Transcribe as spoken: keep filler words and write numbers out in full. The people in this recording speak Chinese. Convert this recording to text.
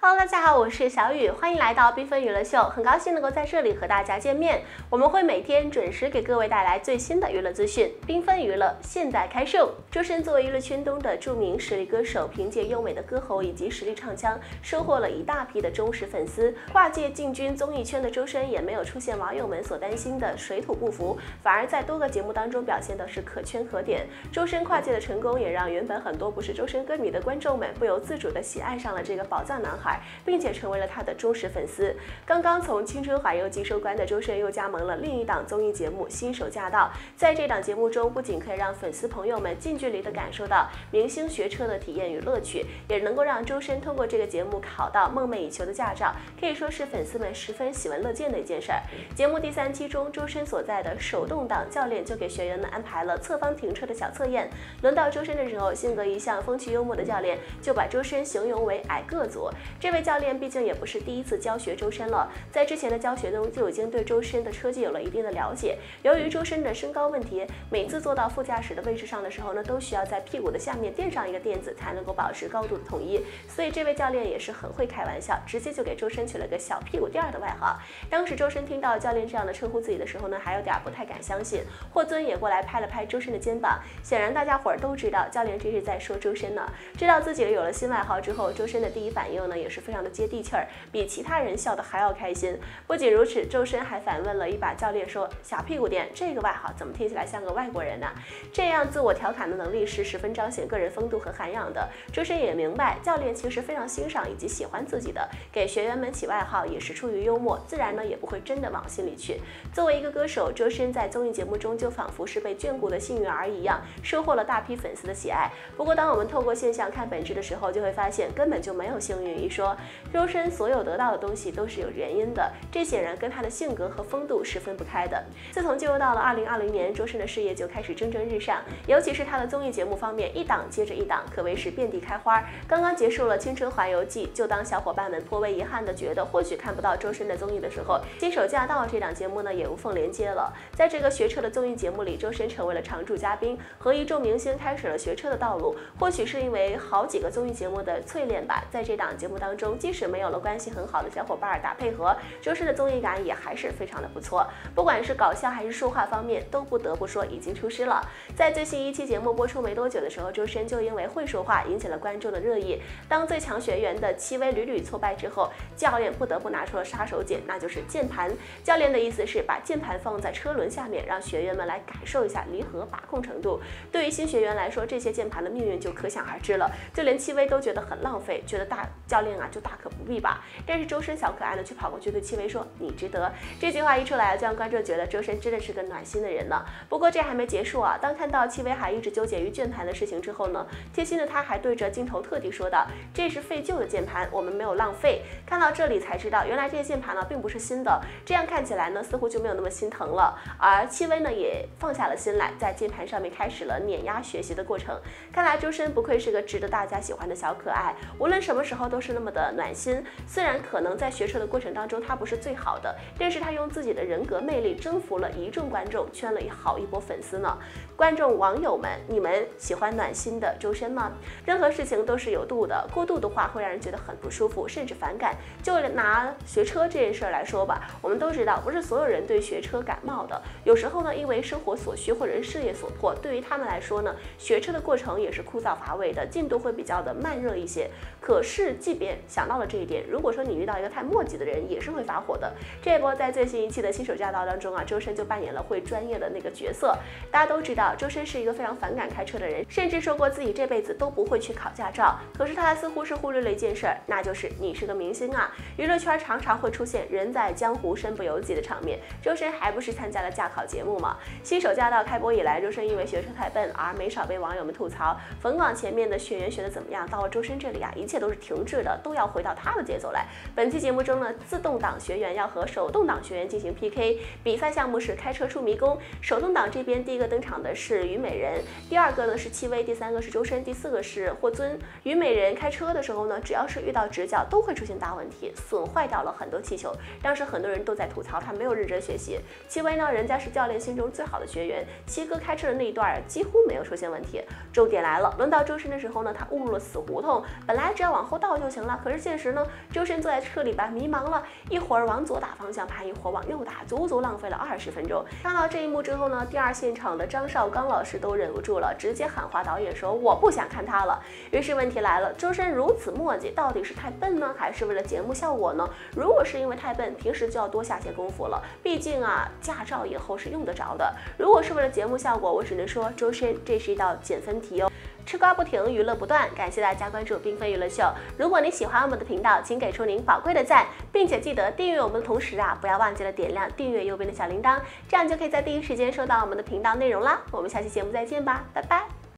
Hello， 大家好，我是小雨，欢迎来到缤纷娱乐秀，很高兴能够在这里和大家见面。我们会每天准时给各位带来最新的娱乐资讯。缤纷娱乐现在开售。周深作为娱乐圈中的著名实力歌手，凭借优美的歌喉以及实力唱腔，收获了一大批的忠实粉丝。跨界进军综艺圈的周深也没有出现网友们所担心的水土不服，反而在多个节目当中表现的是可圈可点。周深跨界的成功，也让原本很多不是周深歌迷的观众们不由自主的喜爱上了这个宝藏男孩，并且成为了他的忠实粉丝。刚刚从《青春环游记》收官的周深又加盟了另一档综艺节目《新手驾到》。在这档节目中，不仅可以让粉丝朋友们近距离的感受到明星学车的体验与乐趣，也能够让周深通过这个节目考到梦寐以求的驾照，可以说是粉丝们十分喜闻乐见的一件事儿。节目第三期中，周深所在的手动挡教练就给学员们安排了侧方停车的小测验。轮到周深的时候，性格一向风趣幽默的教练就把周深形容为矮个族。这位教练毕竟也不是第一次教学周深了，在之前的教学中就已经对周深的车技有了一定的了解。由于周深的身高问题，每次坐到副驾驶的位置上的时候呢，都需要在屁股的下面垫上一个垫子，才能够保持高度的统一。所以这位教练也是很会开玩笑，直接就给周深取了个小屁股垫儿的外号。当时周深听到教练这样的称呼自己的时候呢，还有点不太敢相信。霍尊也过来拍了拍周深的肩膀，显然大家伙儿都知道教练这是在说周深呢。知道自己有了新外号之后，周深的第一反应呢也是非常的接地气儿，比其他人笑得还要开心。不仅如此，周深还反问了一把教练说：“小屁股垫这个外号怎么听起来像个外国人呢？”这样自我调侃的能力是十分彰显个人风度和涵养的。周深也明白教练其实非常欣赏以及喜欢自己的，给学员们起外号也是出于幽默，自然呢也不会真的往心里去。作为一个歌手，周深在综艺节目中就仿佛是被眷顾的幸运儿一样，收获了大批粉丝的喜爱。不过当我们透过现象看本质的时候，就会发现根本就没有幸运一说。周深所有得到的东西都是有原因的，这显然跟他的性格和风度是分不开的。自从进入到了二零二零年，周深的事业就开始蒸蒸日上，尤其是他的综艺节目方面，一档接着一档，可谓是遍地开花。刚刚结束了《青春环游记》，就当小伙伴们颇为遗憾的觉得或许看不到周深的综艺的时候，《新手驾到》这档节目呢也无缝连接了。在这个学车的综艺节目里，周深成为了常驻嘉宾，和一众明星开始了学车的道路。或许是因为好几个综艺节目的淬炼吧，在这档节目当中，即使没有了关系很好的小伙伴打配合，周深的综艺感也还是非常的不错。不管是搞笑还是说话方面，都不得不说已经出师了。在最新一期节目播出没多久的时候，周深就因为会说话引起了观众的热议。当最强学员的戚薇屡屡挫败之后，教练不得不拿出了杀手锏，那就是键盘。教练的意思是把键盘放在车轮下面，让学员们来感受一下离合把控程度。对于新学员来说，这些键盘的命运就可想而知了。就连戚薇都觉得很浪费，觉得大教练啊就大可不必吧。但是周深小可爱呢却跑过去对戚薇说：“你值得。”这句话一出来，就让观众觉得周深真的是个暖心的人呢。不过这还没结束啊，当看到戚薇还一直纠结于键盘的事情之后呢，贴心的他还对着镜头特地说道：“这是废旧的键盘，我们没有浪费。”看到这里才知道，原来这些键盘呢并不是新的，这样看起来呢似乎就没有那么心疼了。而戚薇呢也放下了心来，在键盘上面开始了碾压学习的过程。看来周深不愧是个值得大家喜欢的小可爱，无论什么时候都是那么的暖心。虽然可能在学车的过程当中他不是最好的，但是他用自己的人格魅力征服了一众观众，圈了好一波粉丝呢。观众网友们，你们喜欢暖心的周深吗？任何事情都是有度的，过度的话会让人觉得很不舒服，甚至反感。就拿学车这件事来说吧，我们都知道不是所有人对学车感冒的，有时候呢因为生活所需或者是事业所迫，对于他们来说呢，学车的过程也是枯燥乏味的，进度会比较的慢热一些。可是即便想到了这一点，如果说你遇到一个太磨叽的人，也是会发火的。这一波在最新一期的新手驾到当中啊，周深就扮演了会专业的那个角色。大家都知道周深是一个非常反感开车的人，甚至说过自己这辈子都不会去考驾照。可是他似乎是忽略了一件事儿，那就是你是个明星啊。娱乐圈常常会出现人在江湖身不由己的场面，周深还不是参加了驾考节目吗？新手驾到开播以来，周深因为学车太笨而没少被网友们吐槽。冯广前面的学员学的怎么样，到了周深这里啊，一切都是停滞的，都要回到他的节奏来。本期节目中呢，自动挡学员要和手动挡学员进行 P K， 比赛项目是开车出迷宫。手动挡这边第一个登场的是虞美人，第二个呢是戚薇，第三个是周深，第四个是霍尊。虞美人开车的时候呢，只要是遇到直角都会出现大问题，损坏掉了很多气球。当时很多人都在吐槽他没有认真学习。戚薇呢，人家是教练心中最好的学员，七哥开车的那一段几乎没有出现问题。重点来了，轮到周深的时候呢，他误入了死胡同，本来只要往后倒就行了， 可是现实呢，周深坐在车里边迷茫了，一会儿往左打方向盘，一会儿往右打，足足浪费了二十分钟。看到这一幕之后呢，第二现场的张绍刚老师都忍不住了，直接喊话导演说我不想看他了。于是问题来了，周深如此墨迹，到底是太笨呢，还是为了节目效果呢？如果是因为太笨，平时就要多下些功夫了，毕竟啊，驾照以后是用得着的。如果是为了节目效果，我只能说周深这是一道减分题哦。吃瓜不停，娱乐不断，感谢大家关注缤纷娱乐秀。如果你喜欢我们的频道，请给出您宝贵的赞，并且记得订阅我们的同时啊，不要忘记了点亮订阅右边的小铃铛，这样就可以在第一时间收到我们的频道内容啦。我们下期节目再见吧，拜拜。